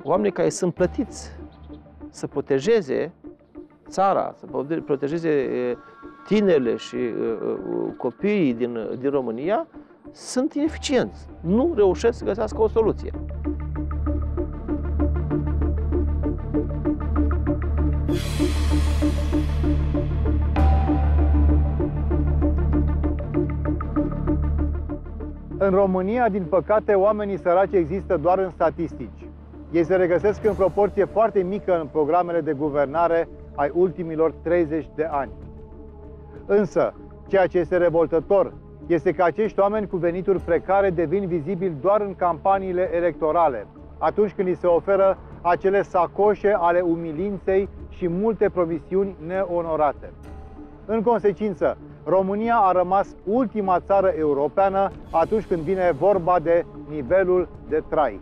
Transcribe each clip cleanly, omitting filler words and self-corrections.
oamenii care sunt plătiți să protejeze țara, să protejeze tinerile și copiii din România, sunt ineficienți. Nu reușesc să găsească o soluție. În România, din păcate, oamenii săraci există doar în statistici. Ei se regăsesc în proporție foarte mică în programele de guvernare ai ultimilor 30 de ani. Însă, ceea ce este revoltător este că acești oameni cu venituri precare devin vizibili doar în campaniile electorale, atunci când li se oferă acele sacoșe ale umilinței și multe promisiuni neonorate. În consecință, România a rămas ultima țară europeană atunci când vine vorba de nivelul de trai.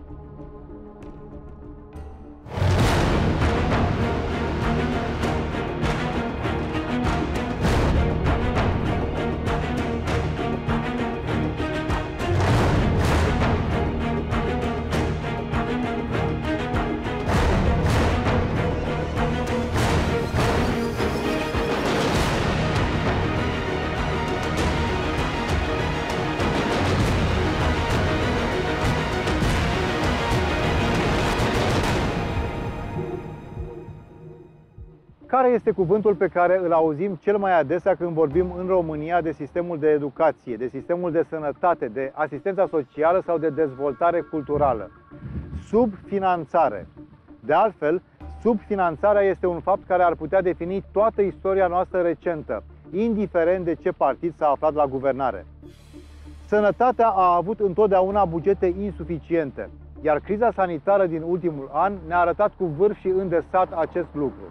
Care este cuvântul pe care îl auzim cel mai adesea când vorbim în România de sistemul de educație, de sistemul de sănătate, de asistența socială sau de dezvoltare culturală? Subfinanțare. De altfel, subfinanțarea este un fapt care ar putea defini toată istoria noastră recentă, indiferent de ce partid s-a aflat la guvernare. Sănătatea a avut întotdeauna bugete insuficiente, iar criza sanitară din ultimul an ne-a arătat cu vârf și îndesat acest lucru.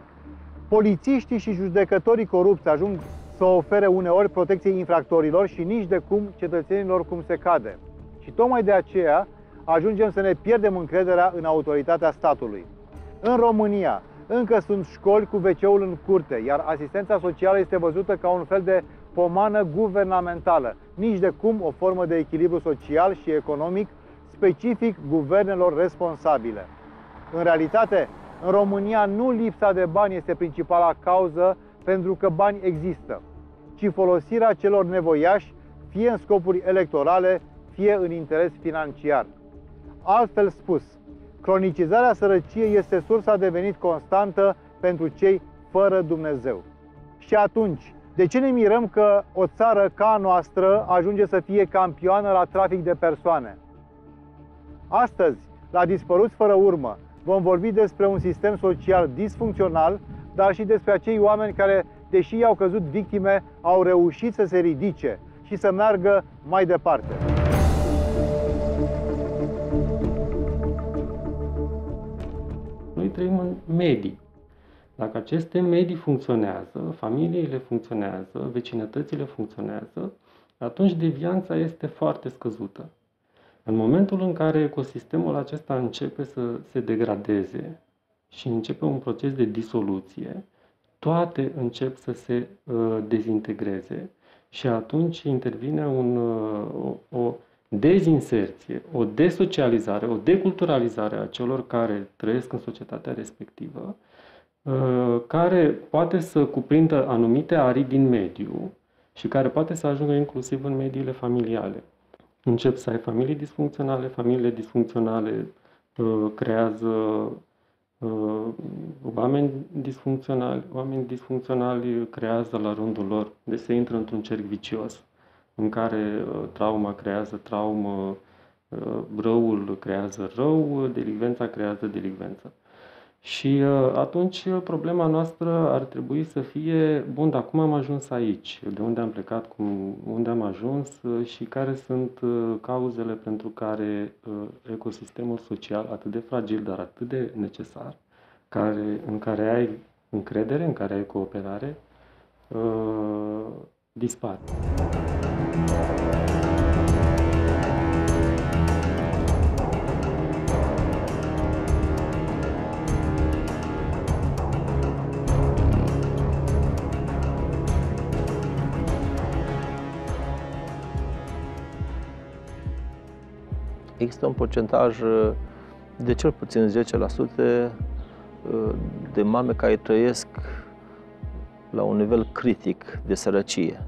Polițiștii și judecătorii corupți ajung să ofere uneori protecție infractorilor și nici de cum cetățenilor cum se cade. Și tocmai de aceea ajungem să ne pierdem încrederea în autoritatea statului. În România încă sunt școli cu WC-ul în curte, iar asistența socială este văzută ca un fel de pomană guvernamentală, nici de cum o formă de echilibru social și economic specific guvernelor responsabile. În realitate, în România nu lipsa de bani este principala cauză pentru că bani există, ci folosirea celor nevoiași, fie în scopuri electorale, fie în interes financiar. Altfel spus, cronicizarea sărăciei este sursa de venit constantă pentru cei fără Dumnezeu. Și atunci, de ce ne mirăm că o țară ca a noastră ajunge să fie campioană la trafic de persoane? Astăzi, la Dispăruți fără urmă, vom vorbi despre un sistem social disfuncțional, dar și despre acei oameni care, deși i-au căzut victime, au reușit să se ridice și să meargă mai departe. Noi trăim în medii. Dacă aceste medii funcționează, familiile funcționează, vecinătățile funcționează, atunci devianța este foarte scăzută. În momentul în care ecosistemul acesta începe să se degradeze și începe un proces de disoluție, toate încep să se dezintegreze și atunci intervine o dezinserție, o desocializare, o deculturalizare a celor care trăiesc în societatea respectivă, care poate să cuprindă anumite arii din mediu și care poate să ajungă inclusiv în mediile familiale. Încep să ai familii disfuncționale, familiile disfuncționale creează oameni disfuncționali creează la rândul lor, deci se intră într-un cerc vicios în care trauma creează traumă, răul creează rău, delicvența creează delicvență. Și atunci problema noastră ar trebui să fie, bun, dar cum am ajuns aici? De unde am plecat, unde am ajuns și care sunt cauzele pentru care ecosistemul social atât de fragil, dar atât de necesar, în care ai încredere, în care ai cooperare, dispare. Există un procentaj de cel puțin 10% de mame care trăiesc la un nivel critic de sărăcie.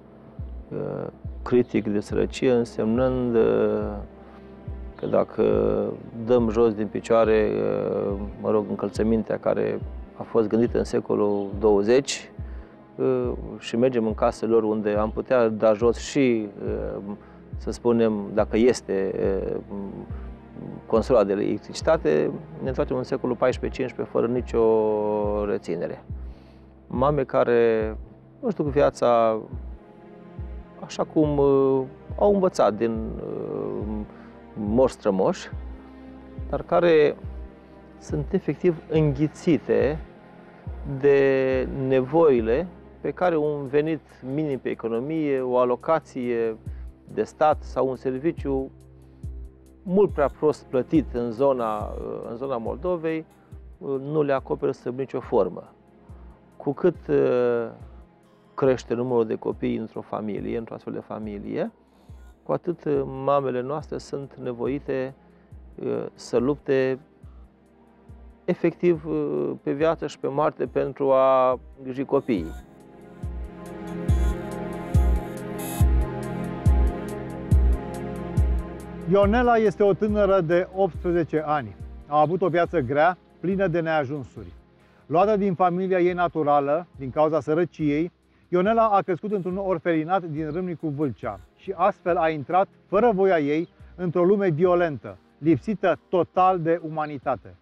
Critic de sărăcie însemnând că dacă dăm jos din picioare, mă rog, încălțămintea care a fost gândită în secolul 20 și mergem în casele lor unde am putea da jos și, să spunem, dacă este consola de electricitate, ne întoarcem în secolul 14-15 fără nicio reținere. Mame care își duc viața așa cum au învățat din moși strămoși, dar care sunt efectiv înghițite de nevoile pe care un venit minim pe economie, o alocație de stat sau un serviciu mult prea prost plătit în zona Moldovei nu le acoperă sub nicio formă. Cu cât crește numărul de copii într-o familie, într-o astfel de familie, cu atât mamele noastre sunt nevoite să lupte efectiv pe viață și pe moarte pentru a îngriji copiii. Ionela este o tânără de 18 ani. A avut o viață grea, plină de neajunsuri. Luată din familia ei naturală, din cauza sărăciei, Ionela a crescut într-un orfelinat din Râmnicu Vâlcea și astfel a intrat, fără voia ei, într-o lume violentă, lipsită total de umanitate.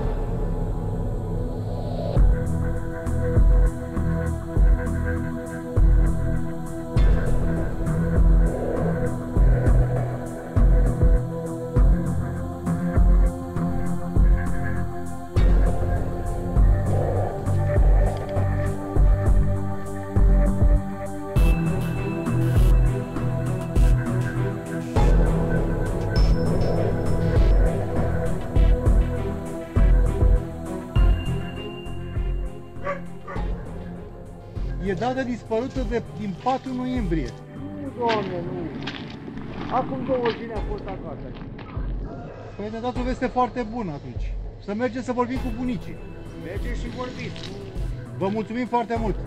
E dată dispărută din 4 noiembrie. Nu, Doamne, nu. Acum 2 zile a fost acasă. Păi ne dați o veste foarte bună atunci. Să mergem să vorbim cu bunicii. Mergeți și vorbiți. Vă mulțumim foarte mult.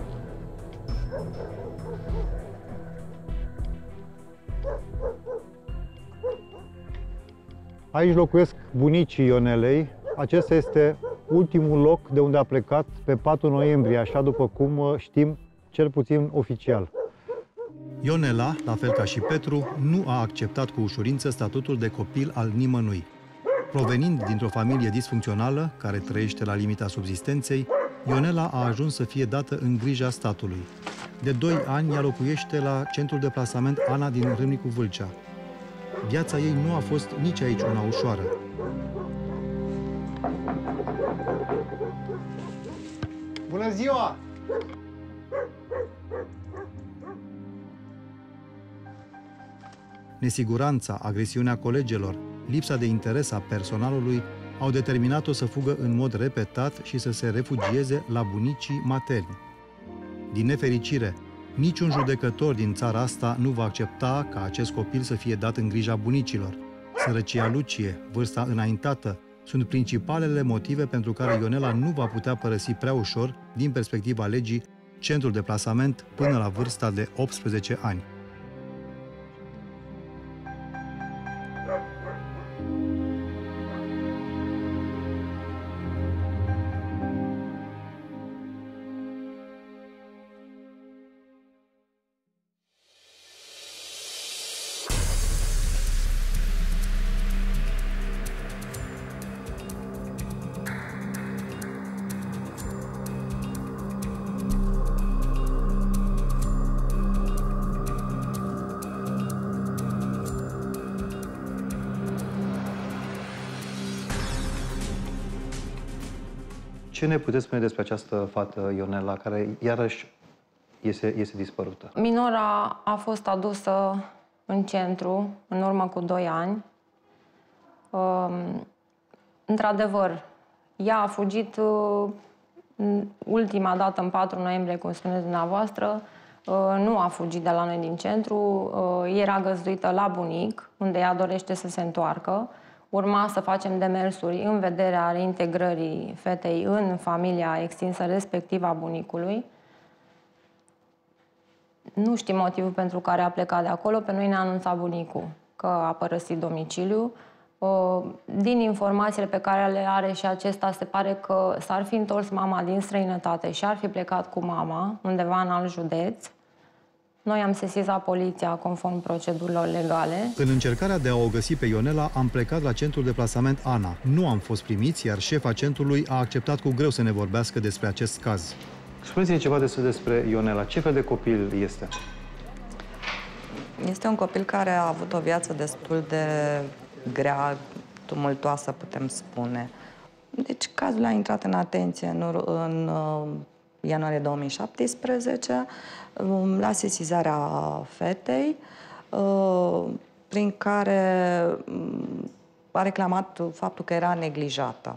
Aici locuiesc bunicii Ionelei. Acesta este ultimul loc de unde a plecat pe 4 noiembrie, așa după cum știm, cel puțin oficial. Ionela, la fel ca și Petru, nu a acceptat cu ușurință statutul de copil al nimănui. Provenind dintr-o familie disfuncțională, care trăiește la limita subzistenței, Ionela a ajuns să fie dată în grija statului. De 2 ani, ea locuiește la centrul de plasament Ana din Râmnicu Vâlcea. Viața ei nu a fost nici aici una ușoară. Bună ziua! Nesiguranța, agresiunea colegelor, lipsa de interes a personalului au determinat-o să fugă în mod repetat și să se refugieze la bunicii materni. Din nefericire, niciun judecător din țara asta nu va accepta ca acest copil să fie dat în grija bunicilor. Sărăcia lucie, vârsta înaintată, sunt principalele motive pentru care Ionela nu va putea părăsi prea ușor, din perspectiva legii, centrul de plasament până la vârsta de 18 ani. Ce ne puteți spune despre această fată, Ionela, care iarăși este dispărută? Minora a fost adusă în centru în urmă cu 2 ani. Într-adevăr, ea a fugit ultima dată în 4 noiembrie, cum spuneți dumneavoastră. Nu a fugit de la noi din centru. Era găzduită la bunic, unde ea dorește să se întoarcă. urma să facem demersuri în vederea reintegrării fetei în familia extinsă respectivă a bunicului. Nu știm motivul pentru care a plecat de acolo, pe noi ne-a anunțat bunicul că a părăsit domiciliul. Din informațiile pe care le are și acesta, se pare că s-ar fi întors mama din străinătate și ar fi plecat cu mama undeva în alt județ. Noi am sesizat poliția conform procedurilor legale. În încercarea de a o găsi pe Ionela, am plecat la centrul de plasament Ana. Nu am fost primiți, iar șefa centrului a acceptat cu greu să ne vorbească despre acest caz. Spuneți-ne ceva despre Ionela. Ce fel de copil este? Este un copil care a avut o viață destul de grea, tumultoasă, putem spune. Deci cazul a intrat în atenție în ianuarie 2017, la sesizarea fetei, prin care a reclamat faptul că era neglijată.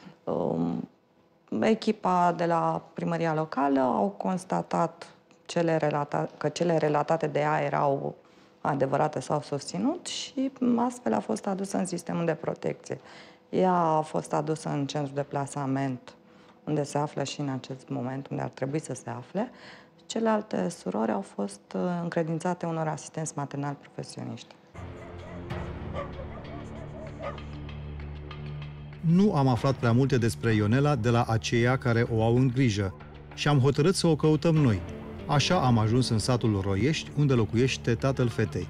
Echipa de la primăria locală au constatat că cele relatate de ea erau adevărate sau susținut și astfel a fost adusă în sistemul de protecție. Ea a fost adusă în centru de plasament, unde se află și în acest moment, unde ar trebui să se afle. Celelalte surori au fost încredințate unor asistenți maternali profesioniști. Nu am aflat prea multe despre Ionela de la aceia care o au în grijă și am hotărât să o căutăm noi. Așa am ajuns în satul Roiești, unde locuiește tatăl fetei.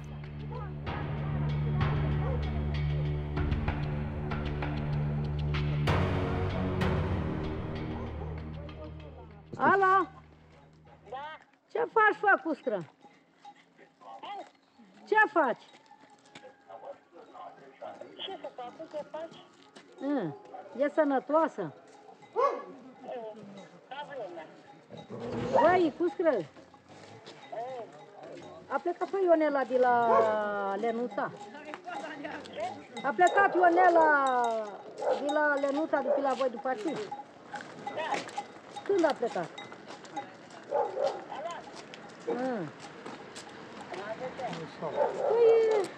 Alo? Da. Ce faci, făcustră? Ce faci? Ce să fac? Ce faci? E sănătoasă? Da, vremea. Băi, Cuscră, a plecat pe Ionela de la Lenuța. A plecat Ionela de la Lenuța, de pe la voi, după partid. Când a plecat? Păi,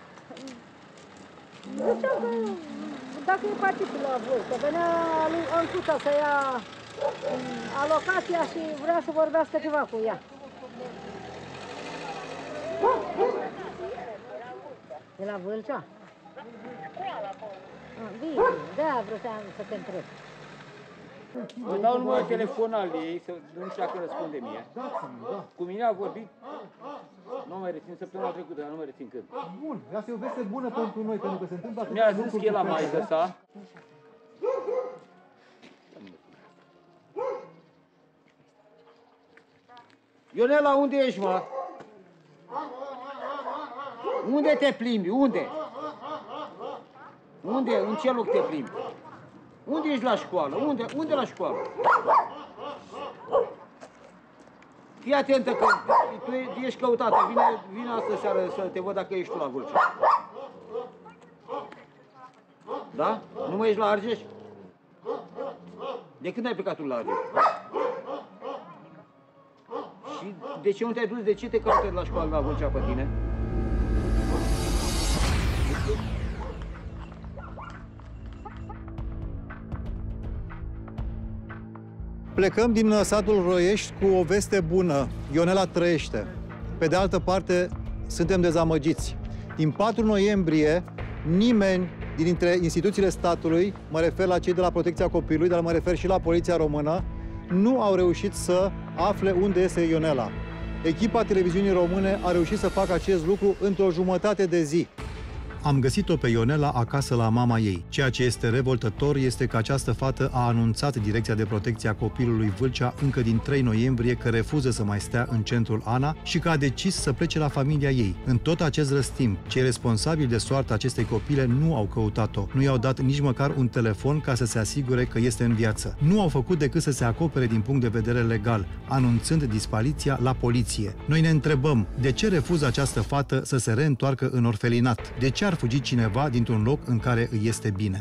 zicea că dacă e partidul la voi, că venea Ancuța să ia alocația și vrea să vorbească ceva cu ea. E la Vâlcea? Bine, de-aia vreau să te întreb. Îmi dau numărul telefon al ei, să nu știu dacă răspunde mie. Cu mine a vorbit, nu mai rețin săptămâna trecută, dar nu mai rețin când. Bun, asta e o veste bună pentru noi, pentru că se întâmplă... Mi-a zis că e la maică sa. Ionela, unde ești, mă? Unde te plimbi? Unde? Unde? În ce loc te plimbi? Unde ești la școală? Unde la școală? Fii atentă că tu ești căutată. Vine astă seară să te văd dacă ești tu la Vâlcea. Da? Nu mai ești la Argeș? De când ai plecat tu la Argeș? Și de ce nu te-ai dus? De ce te caută la școală la Vâlcea pe tine? Plecăm din satul Roiești cu o veste bună. Ionela trăiește. Pe de altă parte, suntem dezamăgiți. Din 4 noiembrie, nimeni dintre instituțiile statului, mă refer la cei de la Protecția Copilului, dar mă refer și la Poliția Română, nu au reușit să afle unde este Ionela. Echipa televiziunii române a reușit să facă acest lucru într-o jumătate de zi. Am găsit-o pe Ionela acasă la mama ei. Ceea ce este revoltător este că această fată a anunțat Direcția de Protecție a Copilului Vâlcea încă din 3 noiembrie că refuză să mai stea în centrul Ana și că a decis să plece la familia ei. În tot acest răstimp, cei responsabili de soarta acestei copile nu au căutat-o. Nu i-au dat nici măcar un telefon ca să se asigure că este în viață. Nu au făcut decât să se acopere din punct de vedere legal, anunțând dispariția la poliție. Noi ne întrebăm, de ce refuză această fată să se reîntoarcă în orfelinat? De ce ar fugi cineva dintr-un loc în care îi este bine?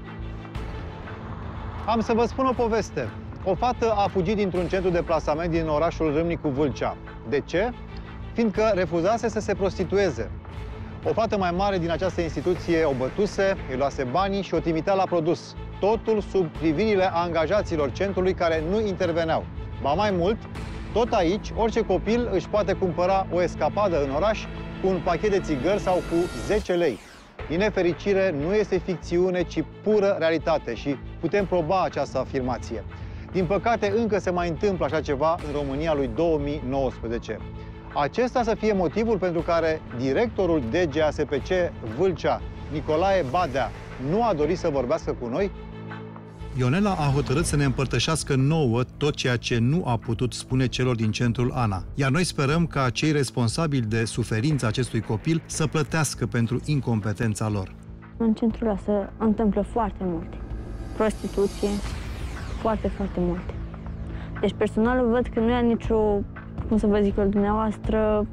Am să vă spun o poveste. O fată a fugit dintr-un centru de plasament din orașul Râmnicu Vâlcea. De ce? Fiindcă refuzase să se prostitueze. O fată mai mare din această instituție o bătuse, îi luase banii și o trimitea la produs. Totul sub privirile angajaților centrului care nu interveneau. Ba mai mult, tot aici, orice copil își poate cumpăra o escapadă în oraș cu un pachet de țigări sau cu 10 lei. Din nefericire, nu este ficțiune, ci pură realitate și putem proba această afirmație. Din păcate, încă se mai întâmplă așa ceva în România lui 2019. Acesta să fie motivul pentru care directorul DGASPC Vâlcea, Nicolae Badea, nu a dorit să vorbească cu noi? Ionela a hotărât să ne împărtășească nouă tot ceea ce nu a putut spune celor din centrul ANA. Iar noi sperăm ca cei responsabili de suferința acestui copil să plătească pentru incompetența lor. În centrul ăla se întâmplă foarte multe. Prostituție, foarte multe. Deci personalul văd că nu e nicio, cum să vă zic eu, dumneavoastră,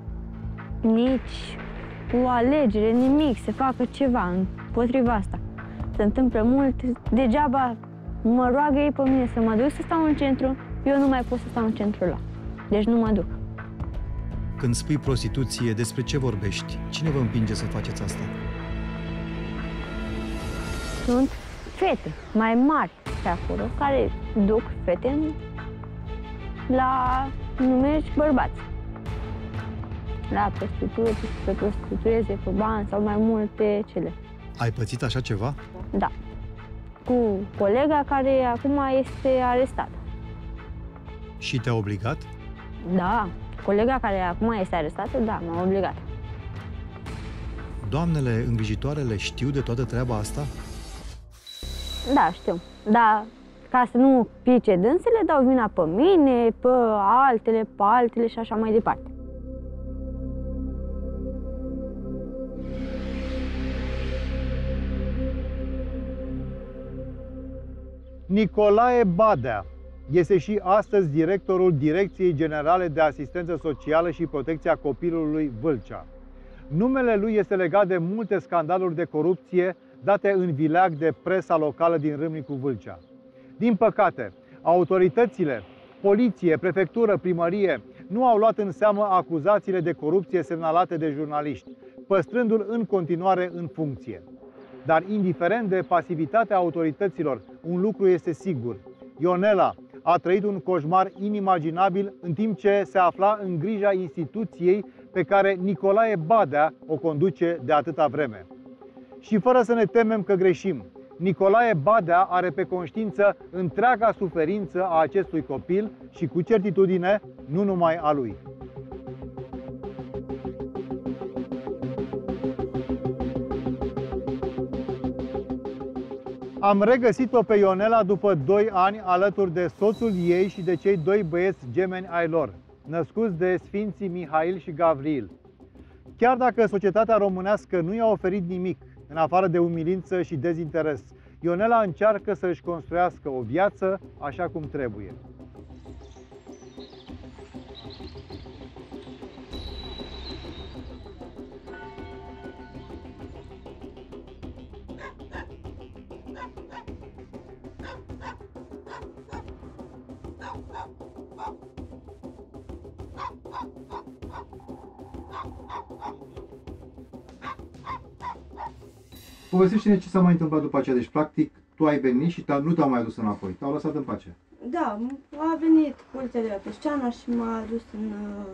nici o alegere, nimic, se facă ceva împotriva asta. Se întâmplă mult, degeaba mă roagă ei pe mine să mă duc să stau în centru, eu nu mai pot să stau în centrul ăla. Deci nu mă duc. Când spui prostituție, despre ce vorbești? Cine vă împinge să faceți asta? Sunt fete mai mari pe acolo, care duc fete la numești bărbați. La prostituție, să prostitueze pe bani sau mai multe cele. Ai pățit așa ceva? Da. Cu colega care acum este arestată. Și te-a obligat? Da. Colega care acum este arestată, da, m-a obligat. Doamnele îngrijitoarele știu de toată treaba asta? Da, știu. Dar ca să nu pice dânsele, dau vina pe mine, pe altele și așa mai departe. Nicolae Badea este și astăzi directorul Direcției Generale de Asistență Socială și Protecția Copilului Vâlcea. Numele lui este legat de multe scandaluri de corupție date în vileag de presa locală din Râmnicu Vâlcea. Din păcate, autoritățile, poliție, prefectură, primărie nu au luat în seamă acuzațiile de corupție semnalate de jurnaliști, păstrându-l în continuare în funcție. Dar indiferent de pasivitatea autorităților, un lucru este sigur. Ionela a trăit un coșmar inimaginabil în timp ce se afla în grija instituției pe care Nicolae Badea o conduce de atâta vreme. Și fără să ne temem că greșim, Nicolae Badea are pe conștiință întreaga suferință a acestui copil și cu certitudine nu numai a lui. Am regăsit-o pe Ionela după 2 ani alături de soțul ei și de cei 2 băieți gemeni ai lor, născuți de Sfinții Mihail și Gavril. Chiar dacă societatea românească nu i-a oferit nimic, în afară de umilință și dezinteres, Ionela încearcă să își construiască o viață așa cum trebuie. Povestește-ne ce s-a mai întâmplat după aceea. Deci, practic, tu ai venit și nu te-au mai dus înapoi. Te-au lăsat în pace. Da, a venit poliția de la Peșteana și m-a dus în...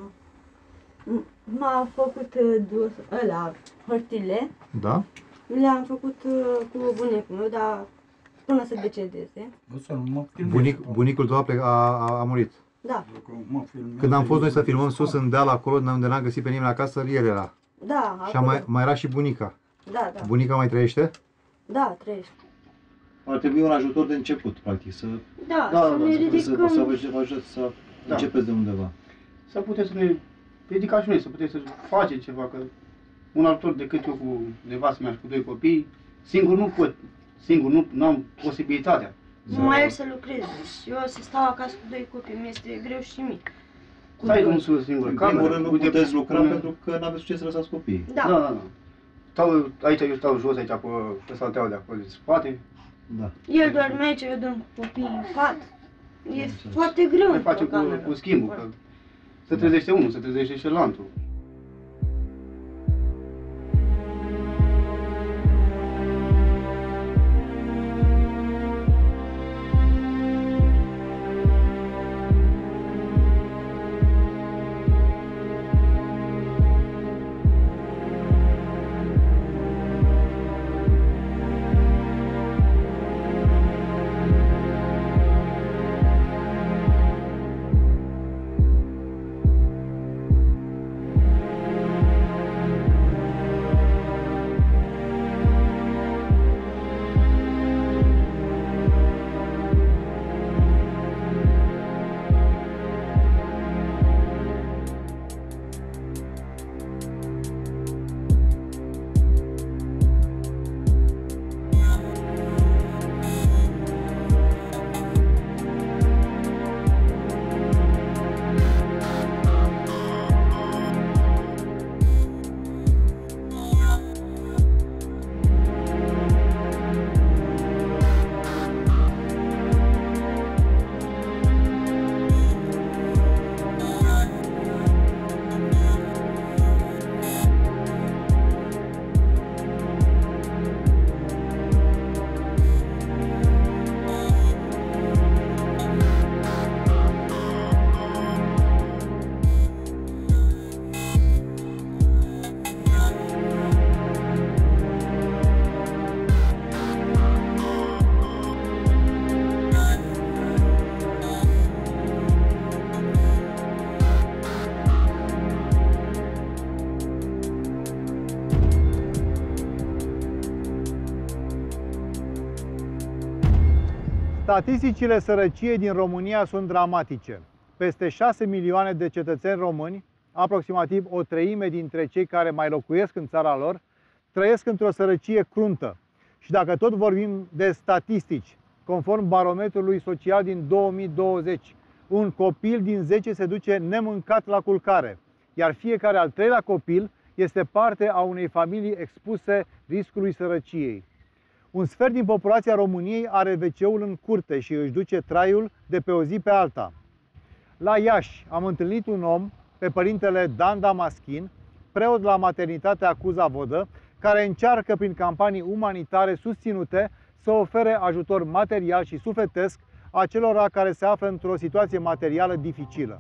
M-a făcut dus ăla, hârtile. Da? Le-am făcut cu bunicul meu, dar până să decedeze. Bunicul tău a murit. Da. Când am fost noi să filmăm sus în deal acolo, unde n-am găsit pe nimeni acasă, el era. Da, și mai era și bunica. Da. Bunica mai trăiește? Da, trăiește. Ar trebui un ajutor de început, practic, să... să ne ridicăm. Să vă ajut să începeți de undeva. Să puteți să ne ridicați și noi, să puteți să faceți ceva, că un ajutor decât eu cu nevastă mea și cu 2 copii, singur nu pot, nu am posibilitatea. Nu mai el să lucrez, eu să stau acasă cu 2 copii, mi-este greu și mie. Stai un sus singur în primul rând nu puteți lucra pentru că n-aveți ce să lăsați copiii. Da. Eu stau jos aici pe salteaua de acolo, de spate. Da. El doarme aici, eu dorm cu copiii în pat. E foarte greu. Noi facem cu schimbul, că se trezește unul, se trezește și altul. Statisticile sărăciei din România sunt dramatice. Peste 6 milioane de cetățeni români, aproximativ o treime dintre cei care mai locuiesc în țara lor, trăiesc într-o sărăcie cruntă. Și dacă tot vorbim de statistici, conform barometrului social din 2020, un copil din 10 se duce nemâncat la culcare, iar fiecare al treilea copil este parte a unei familii expuse riscului sărăciei. Un sfert din populația României are WC-ul în curte și își duce traiul de pe o zi pe alta. La Iași am întâlnit un om, pe părintele Dan Damaschin, preot la maternitatea Cuza Vodă, care încearcă prin campanii umanitare susținute să ofere ajutor material și sufletesc acelora care se află într-o situație materială dificilă.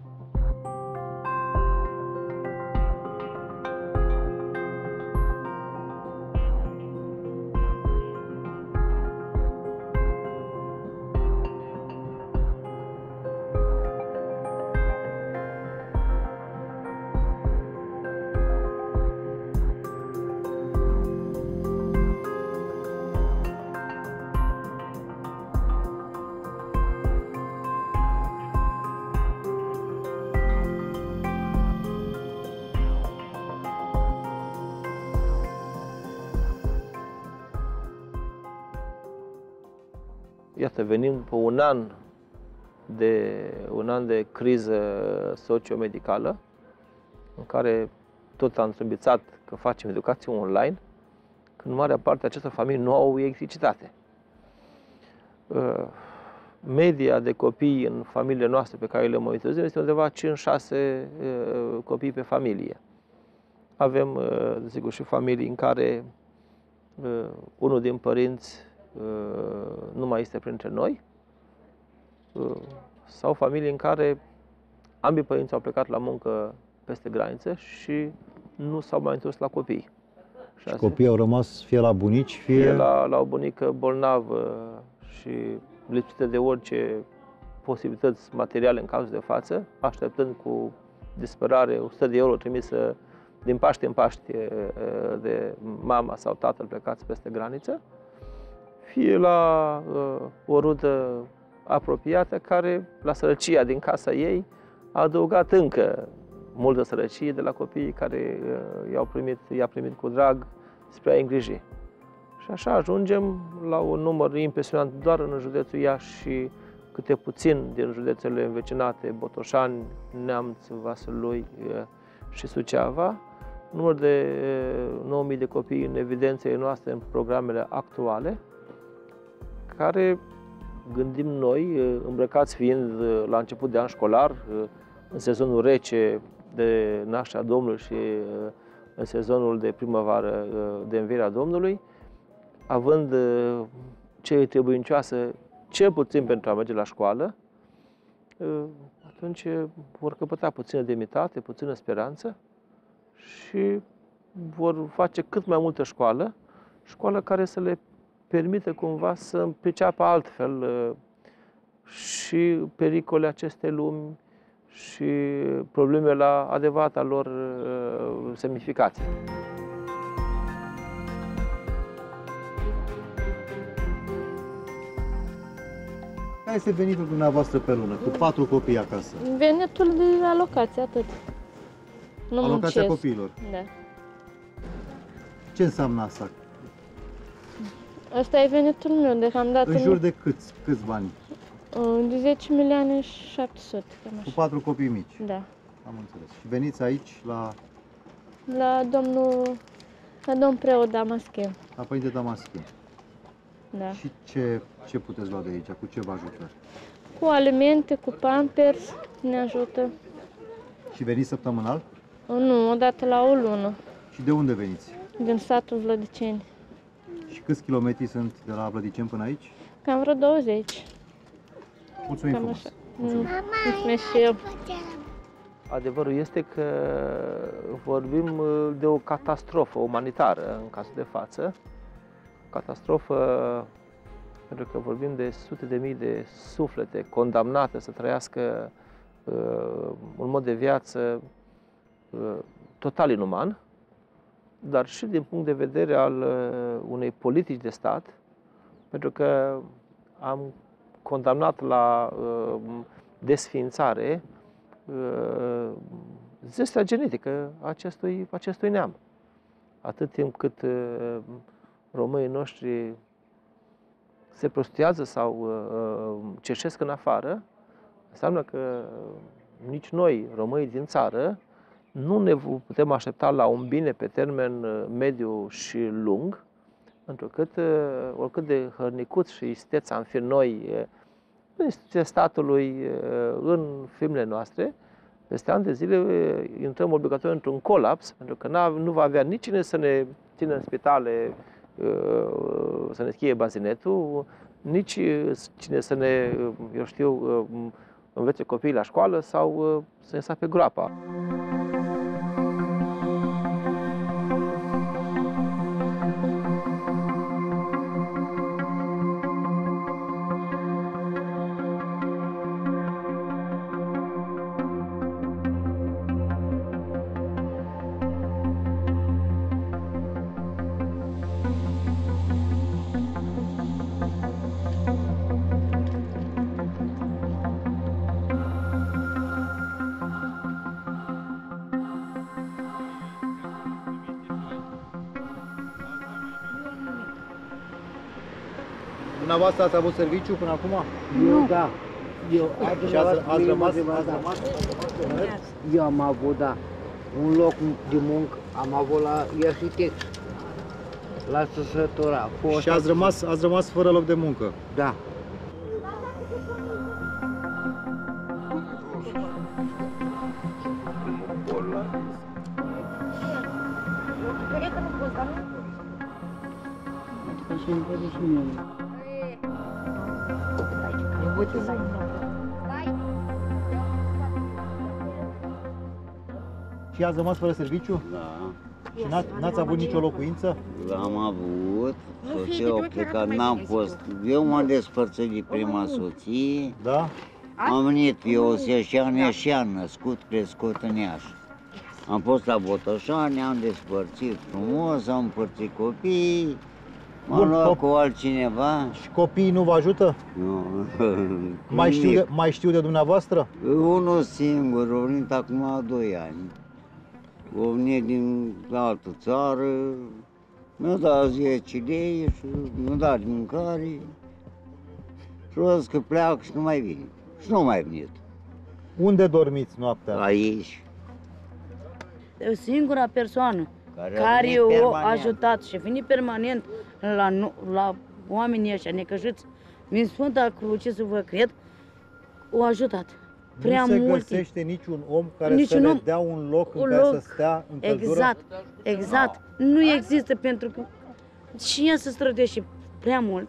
Iată, venim pe un an de criză socio-medicală, în care tot am strâmbițat că facem educație online, când marea parte a acestor familii nu au electricitate. Media de copii în familiile noastre pe care le monitorizăm este undeva 5-6 copii pe familie. Avem, desigur, și familii în care unul din părinți nu mai este printre noi, sau familii în care ambii părinți au plecat la muncă peste graniță și nu s-au mai întors la copii. Și copiii au rămas fie la bunici, fie la o bunică bolnavă și lipsită de orice posibilități materiale în cazul de față, așteptând cu disperare 100 de euro trimisă din Paște în Paște de mama sau tatăl plecați peste graniță, fie la o rudă apropiată care, la sărăcia din casa ei, a adăugat încă multă sărăcie de la copiii care i-a primit cu drag spre a îngriji. Și așa ajungem la un număr impresionant doar în județul Iași și câte puțin din județele învecinate, Botoșani, Neamț, Vaslui și Suceava, număr de 9.000 de copii în evidențele noastre în programele actuale, care, gândim noi, îmbrăcați fiind la început de an școlar, în sezonul rece de nașterea Domnului și în sezonul de primăvară de învierea Domnului, având cele trebuincioase, cel puțin pentru a merge la școală, atunci vor căpăta puțină demnitate, puțină speranță și vor face cât mai multă școală care să le permite cumva să priceapă altfel și pericole acestei lumi și probleme la adevărata lor semnificație. Care este venitul dumneavoastră pe lună, cu 4 copii acasă? Venitul de alocație, atât. Nu alocația muncesc. copiilor? Da. Ce înseamnă asta? Asta e venitul meu, deocamdată. În jur de câți bani? De 10 milioane și 700. Cu 4 copii mici? Da. Am înțeles. Și veniți aici La domnul preot Damaschin. La Părinte Damaschin. Da. Și ce puteți lua de aici? Cu ce vă ajută? Cu alimente, cu Pampers, ne ajută. Și veniți săptămânal? Nu, odată la o lună. Și de unde veniți? Din satul Vlădiceni. Și câți kilometri sunt de la Vlădiceni până aici? Cam vreo 20. Mulțumim frumos! Mulțumesc și eu! Adevărul este că vorbim de o catastrofă umanitară în cazul de față. Catastrofă pentru că vorbim de sute de mii de suflete condamnate să trăiască un mod de viață total inuman, dar și din punct de vedere al unei politici de stat, pentru că am condamnat la desființare zestrea genetică a acestui neam. Atât timp cât românii noștri se prostituează sau cerșesc în afară, înseamnă că nici noi, românii din țară, nu ne putem aștepta la un bine pe termen mediu și lung, pentru că oricât de hărnicuți și isteți am fi noi în instituția statului, în filmele noastre, peste ani de zile intrăm obligatoriu într-un colaps, pentru că nu va avea nici cine să ne țină în spitale, să ne schie bazinetul, nici cine să ne, eu știu, învețe copiii la școală sau să ne sape groapa. Dumneavoastră ați avut serviciu până acum? Nu. Da. Și ați rămas? Eu am avut, da, un loc de muncă, am avut la arhitect, la săsătura. Și ați rămas fără loc de muncă? Da. Și ați rămas fără serviciu? Da. Și n-ați avut nicio locuință? L-am avut, soția a plecat, n-am fost. Eu m-am despărțit de prima soție. Da? Am venit, eu Oseșan, născut, crescut în Iași. Am fost la Botoșani, am despărțit frumos, am împărțit copiii, m-am luat cu altcineva. Și copiii nu vă ajută? Nu. Mai știu de dumneavoastră? Unul singur, a venit acum 2 ani. A venit din altă țară, mi-a dat 10 lei și mi-a dat de mâncare. Și a zis că pleacă și nu mai vine. Și nu mai venit. Unde dormiți noaptea? Aici. E singura persoană care o ajutat și vine permanent la oamenii ăștia necăjiți din Sfânta Cruce, să vă cred, o ajutat. Prea nu se multe. Găsește niciun om care să le dea un loc în care să stea în căldură? Exact. Nu există, pentru că și ea se străduiește prea mult.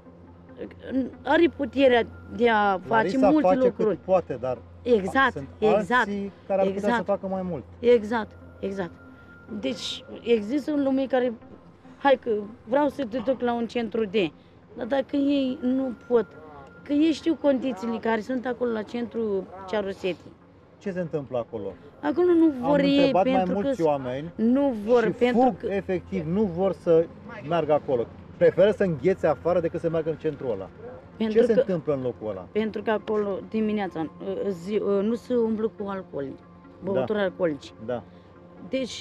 Are puterea de a face multe face lucruri. Cât poate, dar sunt alții care ar putea să facă mai mult. Exact. Deci există un lume care, hai că vreau să te duc la un centru de, dar dacă ei nu pot, că ei știu condițiile care sunt acolo la centru Cearusetii. Ce se întâmplă acolo? Acolo nu vor ei pentru mai mulți oameni nu vor și pentru că efectiv nu vor să meargă acolo. Preferă să înghețe afară decât să meargă în centrul ăla. Ce se întâmplă în locul ăla? Pentru că acolo dimineața nu se umblă cu alcool, băuturi alcoolice. Da. Deci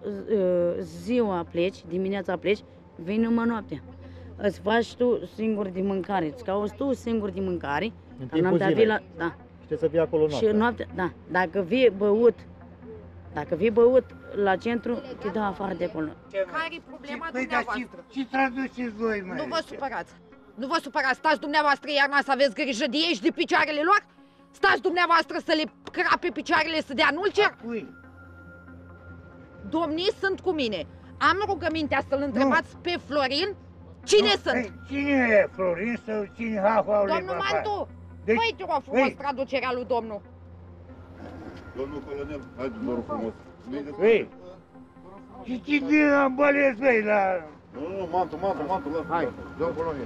ziua pleci, dimineața pleci, vei numai noaptea. Îți faci tu singur de mâncare, îți cauți tu singur de mâncare. În timpul zilei. Da. Și trebuie să fii acolo noaptea. Și noaptea, da. Dacă vii băut la centru, te dă afară de acolo. Care-i problema dumneavoastră? Ce traduceți voi, măi? Nu vă supărați. Nu vă supărați. Stați dumneavoastră iarna să aveți grijă de ei și de picioarele lor? Stați dumneavoastră să le crape picioarele să dea nulcer? Domnii sunt cu mine. Am rugămintea să-l întrebați pe Florin cine sunt. Cine e Florin sau cine hafa? Domnul Mantu, deci... te rog frumos traducerea lui domnul. Domnul colonel, hai vă rog frumos. Ei, și cine am bălesc, băi, la... Nu, Mantu, lasă. Hai, domnul colonel.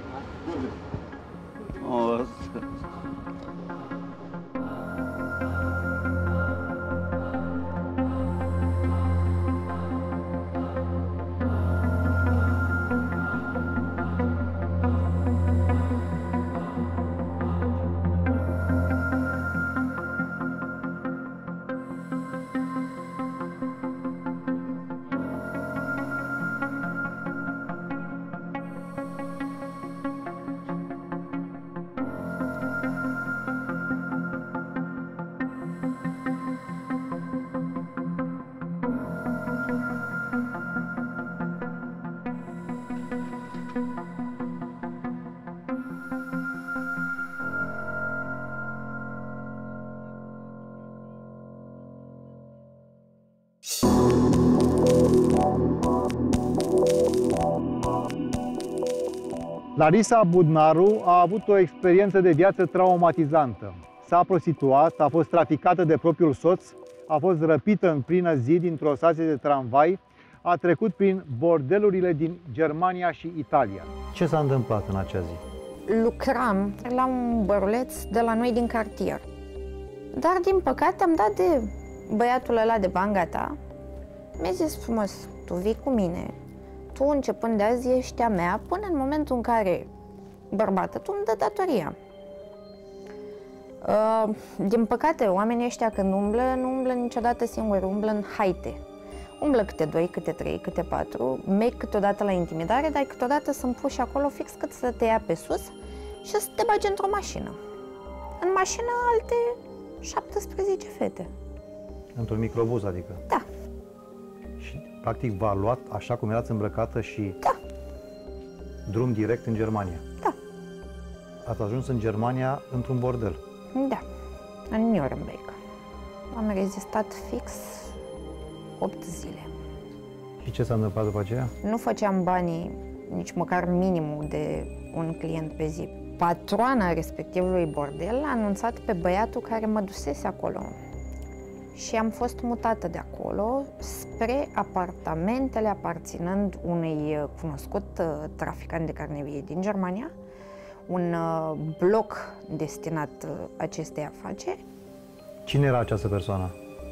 Larisa Budnaru a avut o experiență de viață traumatizantă. S-a prostituat, a fost traficată de propriul soț, a fost răpită în plină zi dintr-o stație de tramvai, a trecut prin bordelurile din Germania și Italia. Ce s-a întâmplat în acea zi? Lucram la un băruleț de la noi din cartier. Dar, din păcate, am dat de băiatul ăla de banga ta. Mi-a zis frumos, tu vii cu mine, tu începând de azi ești a mea, până în momentul în care, bărbată, tu îmi dă datoria. Din păcate, oamenii ăștia când umblă, nu umblă niciodată singuri, umblă în haite. Umblă câte 2, câte 3, câte 4, merg câteodată la intimidare, dar câteodată sunt puși acolo fix cât să te ia pe sus și să te bagi într-o mașină. În mașină alte 17 fete. Într-un microbuz, adică? Da. Și, practic, v-a luat așa cum erați îmbrăcată și... Da. Drum direct în Germania? Da. Ați ajuns în Germania într-un bordel? Da, în Nuremberg. Am rezistat fix 8 zile. Și ce s-a întâmplat după aceea? Nu făceam banii, nici măcar minimul de un client pe zi. Patroana respectivului bordel a anunțat pe băiatul care mă dusese acolo. Și am fost mutată de acolo spre apartamentele aparținând unui cunoscut traficant de carne vie din Germania, un bloc destinat acestei afaceri. Cine era această persoană?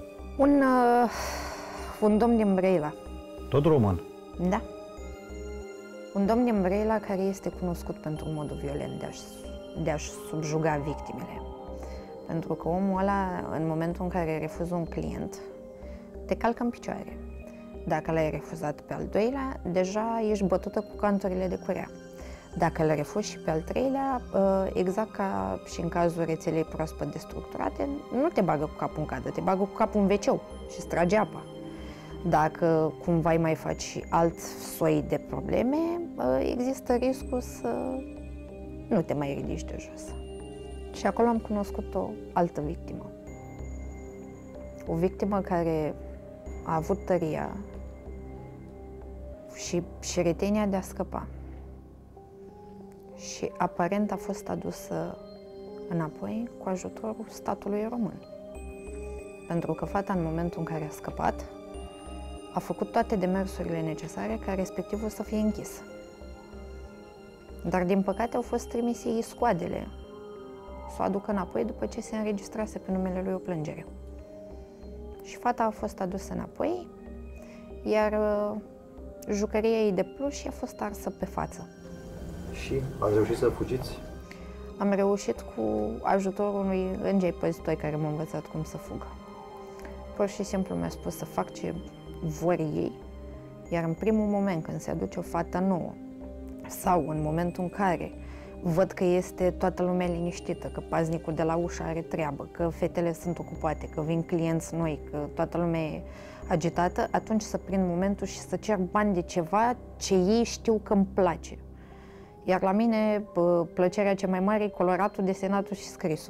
Un domn din Brăila. Tot român? Da. Un domn din Brăila care este cunoscut pentru modul violent de a-și subjuga victimele. Pentru că omul ăla, în momentul în care refuzi un client, te calcă în picioare. Dacă l-ai refuzat pe al doilea, deja ești bătută cu canturile de curea. Dacă îl refuzi și pe al treilea, exact ca și în cazul rețelei proaspăt destructurate, nu te bagă cu capul în cadă, te bagă cu capul în wc și îți trage apa. Dacă cumva îi mai faci și alt soi de probleme, există riscul să nu te mai ridici de jos. Și acolo am cunoscut o altă victimă. O victimă care a avut tăria și retenia de a scăpa. Și aparent a fost adusă înapoi cu ajutorul statului român. Pentru că fata, în momentul în care a scăpat, a făcut toate demersurile necesare ca respectivul să fie închis. Dar, din păcate, au fost trimise ei scoadele să o aducă înapoi după ce se înregistrase pe numele lui o plângere. Și fata a fost adusă înapoi, iar jucăria ei de pluș a fost arsă pe față. Și ați reușit să fugiți? Am reușit cu ajutorul unui înger păzitori care m-a învățat cum să fug. Pur și simplu mi-a spus să fac ce vor ei, iar în primul moment când se aduce o fată nouă sau în momentul în care văd că este toată lumea liniștită, că paznicul de la ușă are treabă, că fetele sunt ocupate, că vin clienți noi, că toată lumea e agitată, atunci să prind momentul și să cer bani de ceva ce ei știu că îmi place. Iar la mine plăcerea cea mai mare e coloratul, desenatul și scrisul.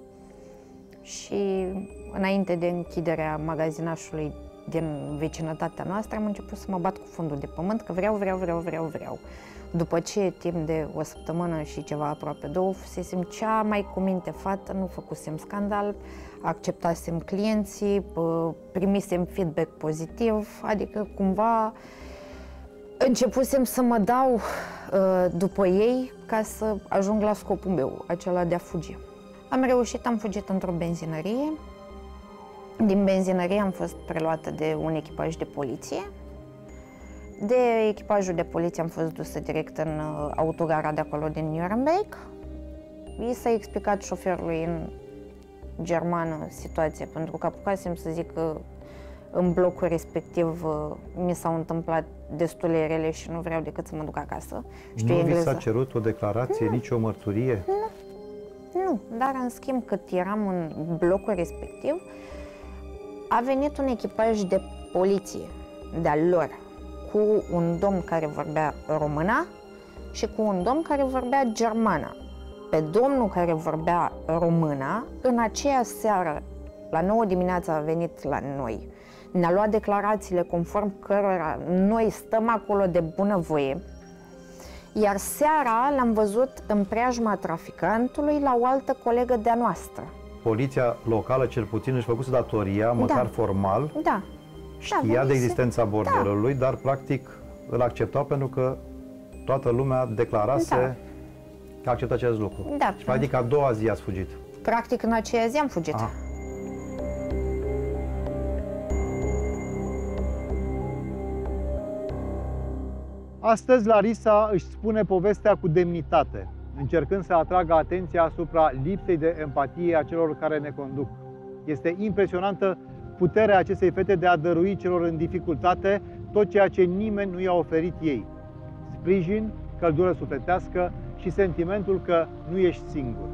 Și înainte de închiderea magazinașului din vecinătatea noastră, am început să mă bat cu fundul de pământ, că vreau. După ce, timp de o săptămână și ceva, aproape 2, fusesem cea mai cu minte fată, nu făcusem scandal, acceptasem clienții, primisem feedback pozitiv, adică cumva începusem să mă dau după ei ca să ajung la scopul meu, acela de a fugi. Am reușit, am fugit într-o benzinărie. Din benzinărie am fost preluată de un echipaj de poliție. De echipajul de poliție am fost dusă direct în autogara de acolo din Nuremberg. I s-a explicat șoferului în germană situația, pentru că apucasem să zic că în blocul respectiv mi s-au întâmplat destule rele și nu vreau decât să mă duc acasă. Nu vi s-a cerut o declarație, nicio mărturie? Nu, dar în schimb cât eram în blocul respectiv, a venit un echipaj de poliție de-al lor, cu un domn care vorbea româna și cu un domn care vorbea germana. Pe domnul care vorbea româna, în aceea seară La 9 dimineața a venit la noi. Ne-a luat declarațiile conform cărora noi stăm acolo de bunăvoie. Iar seara l-am văzut în preajma traficantului la o altă colegă de-a noastră. Poliția locală, cel puțin, își făcuse datoria, măcar formal. Da. Știa de existența bordelului, dar practic îl accepta pentru că toată lumea declarase că acceptă acest lucru. Da. Și practic a doua zi ați fugit. Practic în aceea zi am fugit. Astăzi Larisa își spune povestea cu demnitate, încercând să atragă atenția asupra lipsei de empatie a celor care ne conduc. Este impresionantă puterea acestei fete de a dărui celor în dificultate tot ceea ce nimeni nu i-a oferit ei. Sprijin, căldură sufletească și sentimentul că nu ești singur.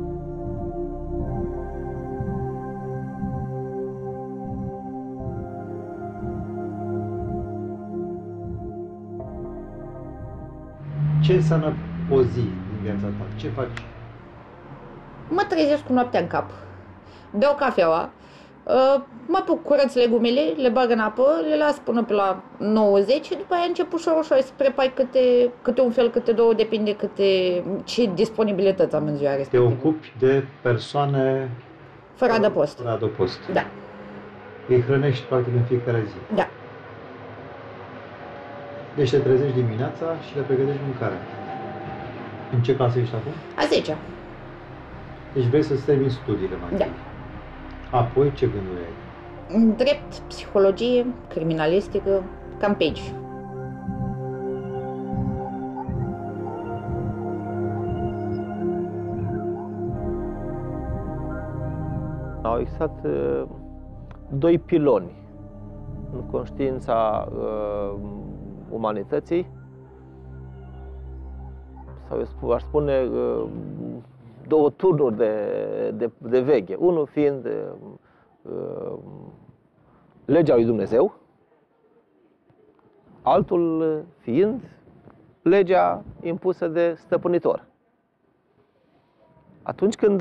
Ce înseamnă o zi din viața ta? Ce faci? Mă trezesc cu noaptea în cap, beau cafeaua, mă apuc, curăț legumele, le bag în apă, le las până pe la 90 și după aia încep ușor să prepai câte un fel, câte două, depinde ce disponibilități am în ziua respectivă. Te ocupi de persoane fără adăpost. Fără adăpost. Da. Îi hrănești practic în fiecare zi. Da. Deci te trezești dimineața și le pregătești mâncarea. În ce clasă ești acum? A 10-a. Deci vrei să-ți termini studiile mai întâi. Da. Apoi ce gânduri ai? Drept, psihologie, criminalistică, cam pe aici. Au existat doi piloni în conștiința umanității, sau aș spune două turnuri de veche. Unul fiind legea lui Dumnezeu, altul fiind legea impusă de stăpânitor. Atunci când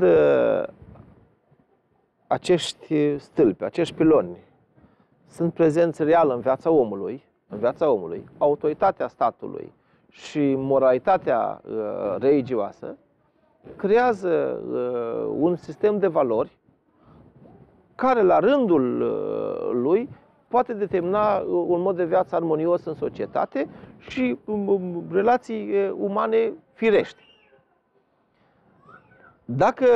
acești stâlpi, acești piloni sunt prezenți real în viața omului, autoritatea statului și moralitatea religioasă creează un sistem de valori care la rândul lui poate determina un mod de viață armonios în societate și relații umane firești. Dacă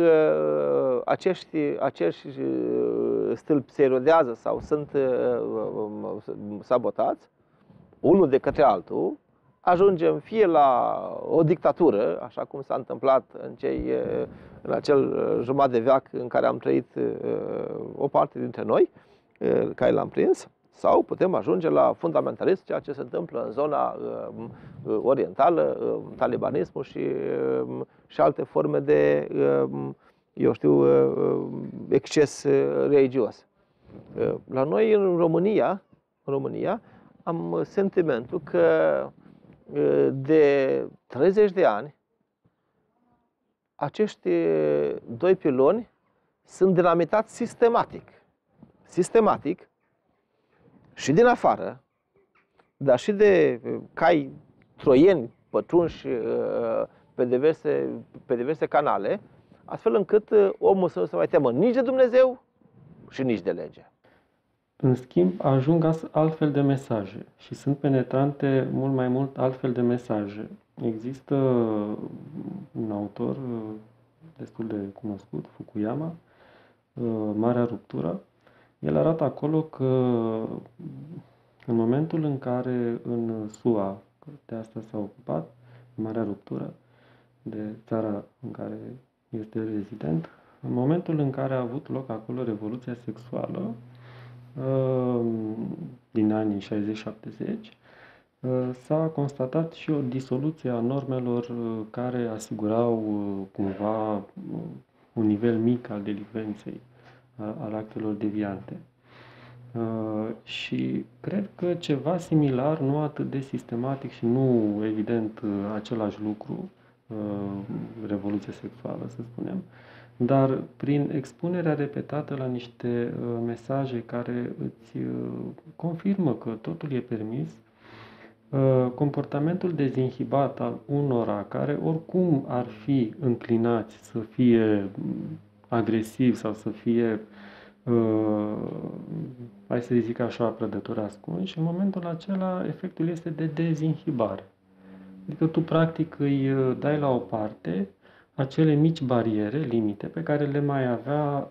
acești stâlpi se erodează sau sunt sabotați, unul de către altul, ajungem fie la o dictatură, așa cum s-a întâmplat în acel jumătate de veac în care am trăit o parte dintre noi, care l-am prins, sau putem ajunge la fundamentalism, ceea ce se întâmplă în zona orientală, talibanismul și alte forme de, eu știu, exces religios. La noi, în România, am sentimentul că de 30 de ani acești doi piloni sunt dinamitați sistematic și din afară, dar și de cai troieni pătrunși pe diverse canale, astfel încât omul să nu se mai teamă nici de Dumnezeu și nici de lege. În schimb, ajung altfel de mesaje și sunt penetrante mult mai mult altfel de mesaje. Există un autor destul de cunoscut, Fukuyama, Marea Ruptură. El arată acolo că în momentul în care în SUA, de asta s-a ocupat, Marea Ruptură, de țara în care este rezident, în momentul în care a avut loc acolo revoluția sexuală, din anii 60-70, s-a constatat și o disoluție a normelor care asigurau cumva un nivel mic al delicvenței, al actelor deviante. Și cred că ceva similar, nu atât de sistematic și nu evident același lucru, revoluție sexuală, să spunem, Dar prin expunerea repetată la niște mesaje care îți confirmă că totul e permis, comportamentul dezinhibat al unora care oricum ar fi înclinați să fie agresivi sau să fie, hai să zic așa, prădători ascunși, în momentul acela efectul este de dezinhibare. Adică tu practic îi dai la o parte acele mici bariere, limite, pe care le mai avea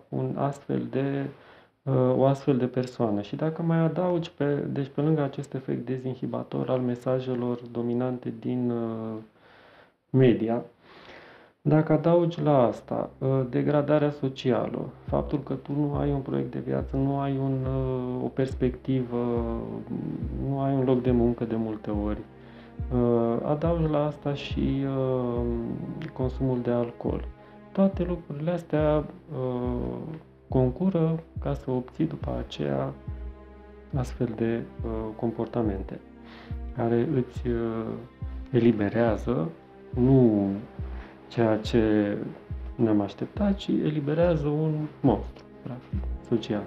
o astfel de persoană. Și dacă mai adaugi, deci pe lângă acest efect dezinhibator al mesajelor dominante din media, dacă adaugi la asta degradarea socială, faptul că tu nu ai un proiect de viață, nu ai o perspectivă, nu ai un loc de muncă de multe ori, adaugi la asta și consumul de alcool. Toate lucrurile astea concură ca să obții după aceea astfel de comportamente care îți eliberează nu ceea ce ne-am așteptat, ci eliberează un monstru, practic, social.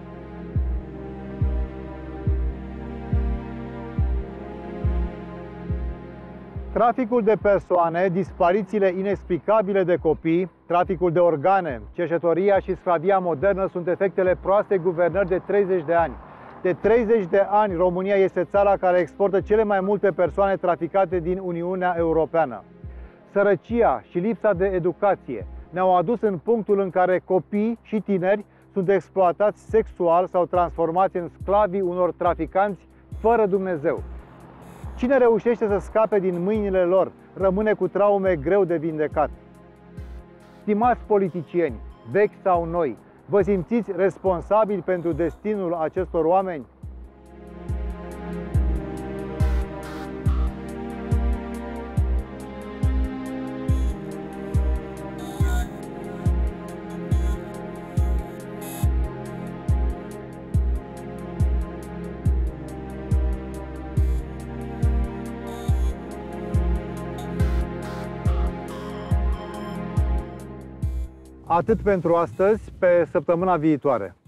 Traficul de persoane, disparițiile inexplicabile de copii, traficul de organe, cerșetoria și sclavia modernă sunt efectele proastei guvernări de 30 de ani. De 30 de ani, România este țara care exportă cele mai multe persoane traficate din Uniunea Europeană. Sărăcia și lipsa de educație ne-au adus în punctul în care copii și tineri sunt exploatați sexual sau transformați în sclavii unor traficanți fără Dumnezeu. Cine reușește să scape din mâinile lor, rămâne cu traume greu de vindecat. Stimați politicieni, vechi sau noi, vă simțiți responsabili pentru destinul acestor oameni? Atât pentru astăzi, pe săptămâna viitoare.